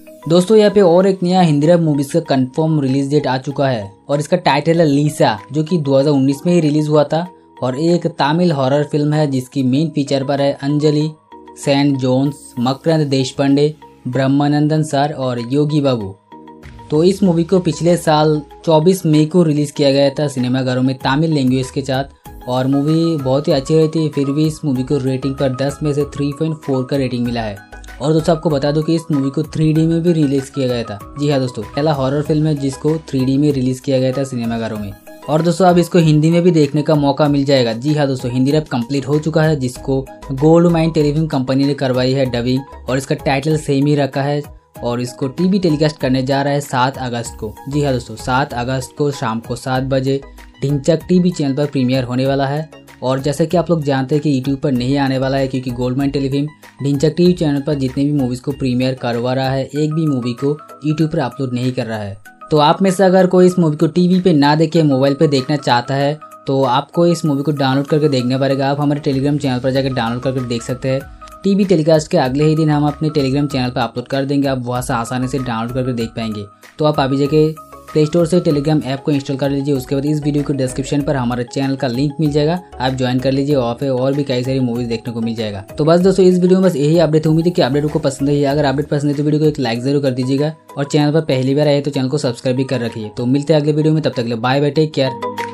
दोस्तों यहाँ पे और एक नया हिंदी रैप मूवीज का कंफर्म रिलीज डेट आ चुका है और इसका टाइटल है लीसा, जो कि 2019 में ही रिलीज हुआ था और एक तमिल हॉरर फिल्म है जिसकी मेन फीचर पर है Anjali, Saint Jones, Makarand Deshpande, Brahmanandan sir और योगी बाबू। तो इस मूवी को पिछले साल 24 मई को रिलीज किया गया था सिनेमाघरों में तमिल लैंग्वेज के साथ और मूवी बहुत ही अच्छी रही थी। फिर भी इस मूवी को रेटिंग पर 10 में से 3.4 का रेटिंग मिला है। और दोस्तों आपको बता दूं कि इस मूवी को 3D में भी रिलीज किया गया था। जी हाँ दोस्तों, पहला हॉरर फिल्म है जिसको 3D में रिलीज किया गया था सिनेमाघरों में। और दोस्तों अब इसको हिंदी में भी देखने का मौका मिल जाएगा। जी हाँ दोस्तों, हिंदी रैप कंप्लीट हो चुका है जिसको गोल्ड माइन टेलीफिल्म कंपनी ने करवाई है डबिंग और इसका टाइटल सेम ही रखा है और इसको टीवी टेलीकास्ट करने जा रहा है 7 अगस्त को। जी हाँ दोस्तों, 7 अगस्त को शाम को 7 बजे ढिंचक टीवी चैनल पर प्रीमियर होने वाला है। और जैसे कि आप लोग जानते हैं कि यूट्यूब पर नहीं आने वाला है क्योंकि gold mine telefilm Dhinchak TV channel पर जितने भी मूवीज़ को प्रीमियर करवा रहा है, एक भी मूवी को यूट्यूब पर अपलोड नहीं कर रहा है। तो आप में से अगर कोई इस मूवी को टीवी पे ना देखे मोबाइल पे देखना चाहता है तो आपको इस मूवी को डाउनलोड करके देखना पड़ेगा। आप हमारे टेलीग्राम चैनल पर जाकर डाउनलोड करके देख सकते हैं। टीवी टेलीकास्ट के अगले ही दिन हम अपने टेलीग्राम चैनल पर अपलोड कर देंगे, आप वहाँ से आसानी से डाउनलोड करके देख पाएंगे। तो आप अभी जाके प्ले स्टोर से टेलीग्राम ऐप को इंस्टॉल कर लीजिए। उसके बाद इस वीडियो के डिस्क्रिप्शन पर हमारे चैनल का लिंक मिल जाएगा, आप ज्वाइन कर लीजिए और भी कई सारी मूवीज देखने को मिल जाएगा। तो बस दोस्तों इस वीडियो में बस यही अपडेट। उम्मीद है कि अपडेट को पसंद है। अगर अपडेट पसंद है तो वीडियो को एक लाइक जरूर कर दीजिएगा और चैनल पर पहली बार आए तो चैनल को सब्सक्राइब भी कर रखिए। तो मिलते हैं अगले वीडियो में, तब तक के लिए बाय बाय, टेक केयर।